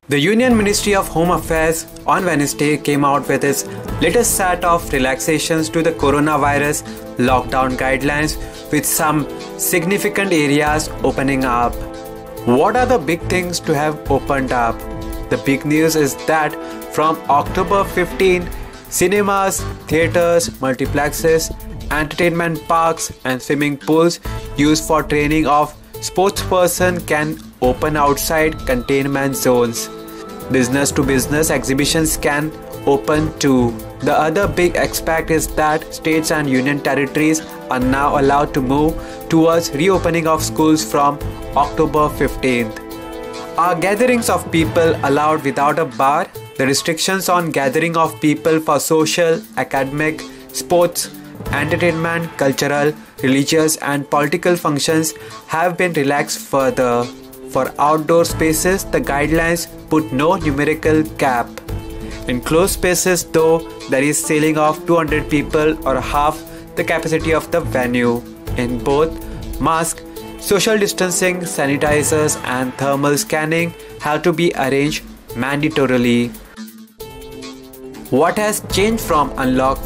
The Union Ministry of Home Affairs on Wednesday came out with its latest set of relaxations to the coronavirus lockdown guidelines, with some significant areas opening up. What are the big things to have opened up? The big news is that from October 15, cinemas, theaters, multiplexes, entertainment parks and swimming pools used for training of sportsperson can open outside containment zones. Business to business exhibitions can open too. The other big aspect is that states and union territories are now allowed to move towards reopening of schools from October 15th. Are gatherings of people allowed without a bar? The restrictions on gathering of people for social, academic, sports, entertainment, cultural, religious and political functions have been relaxed further. For outdoor spaces, the guidelines put no numerical cap. In closed spaces though, there is ceiling of 200 people or half the capacity of the venue. In both, masks, social distancing, sanitizers and thermal scanning have to be arranged mandatorily. What has changed from Unlock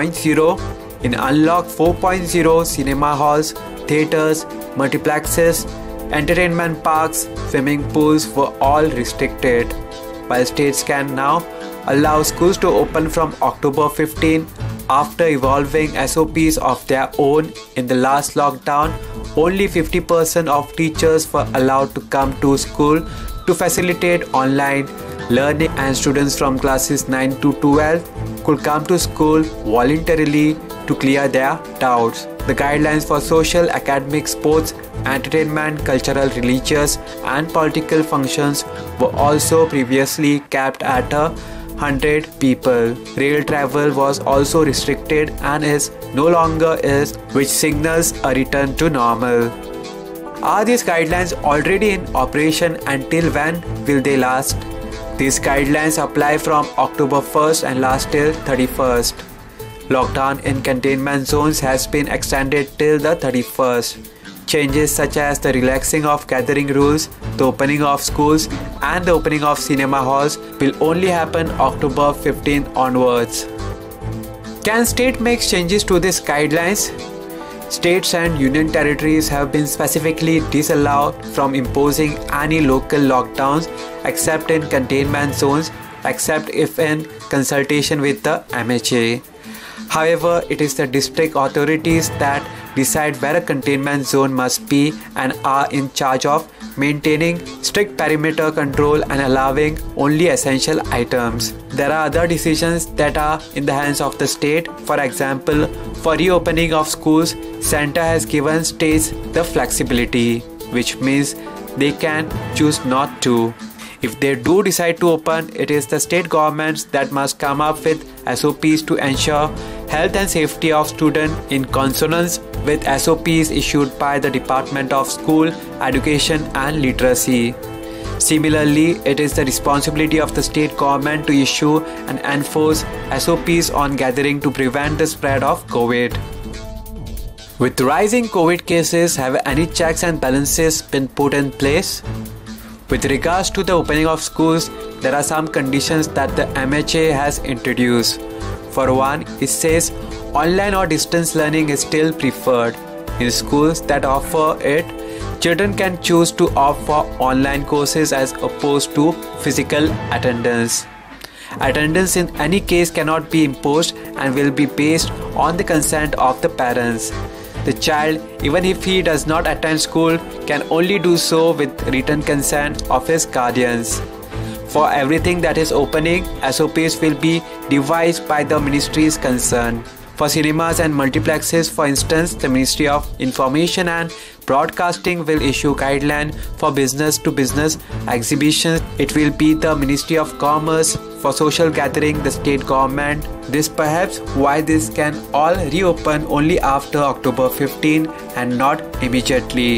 4.0? In Unlock 4.0, cinema halls, theaters, multiplexes, entertainment parks, swimming pools were all restricted, while states can now allow schools to open from October 15 after evolving SOPs of their own. In the last lockdown, only 50% of teachers were allowed to come to school to facilitate online learning, and students from classes 9 to 12 could come to school voluntarily to clear their doubts. The guidelines for social, academic, sports, entertainment, cultural, religious and political functions were also previously capped at 100 people. Rail travel was also restricted and is no longer is, which signals a return to normal. Are these guidelines already in operation? Until when will they last? These guidelines apply from October 1st and last till 31st. Lockdown in containment zones has been extended till the 31st. Changes such as the relaxing of gathering rules, the opening of schools and the opening of cinema halls will only happen October 15 onwards. Can state make changes to these guidelines? States and union territories have been specifically disallowed from imposing any local lockdowns except in containment zones, except if in consultation with the MHA. However, it is the district authorities that decide where a containment zone must be and are in charge of maintaining strict perimeter control and allowing only essential items. There are other decisions that are in the hands of the state. For example, for reopening of schools, Centre has given states the flexibility, which means they can choose not to. If they do decide to open, it is the state governments that must come up with SOPs to ensure health and safety of students in consonance with SOPs issued by the Department of School, Education and Literacy. Similarly, it is the responsibility of the state government to issue and enforce SOPs on gathering to prevent the spread of COVID. With rising COVID cases, have any checks and balances been put in place? With regards to the opening of schools, there are some conditions that the MHA has introduced. For one, it says online or distance learning is still preferred. In schools that offer it, children can choose to opt for online courses as opposed to physical attendance. Attendance in any case cannot be imposed and will be based on the consent of the parents. The child, even if he does not attend school, can only do so with written consent of his guardians. For everything that is opening, SOPs will be devised by the ministries concerned. For cinemas and multiplexes, for instance, the Ministry of Information and Broadcasting will issue guidelines. For business to business exhibitions, it will be the Ministry of Commerce. For social gathering, the state government. This perhaps why this can all reopen only after October 15 and not immediately.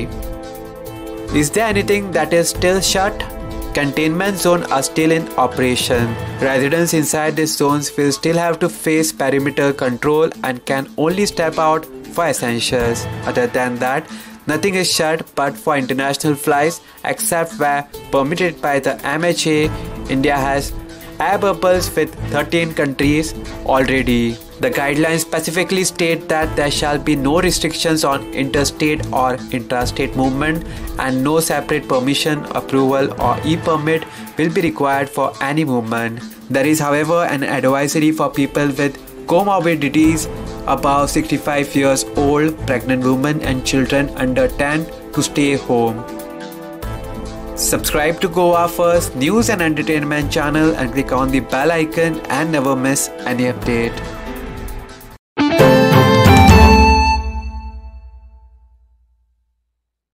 Is there anything that is still shut? Containment zones are still in operation. Residents inside these zones will still have to face perimeter control and can only step out for essentials. Other than that, Nothing is shut but for international flights except where permitted by the MHA. India has air bubbles with 13 countries already. The guidelines specifically state that there shall be no restrictions on interstate or intrastate movement, and no separate permission, approval or e-permit will be required for any movement. There is, however, an advisory for people with comorbidities above 65 years old, pregnant women and children under 10 to stay home. Subscribe to Goa First News and Entertainment channel and click on the bell icon and never miss any update.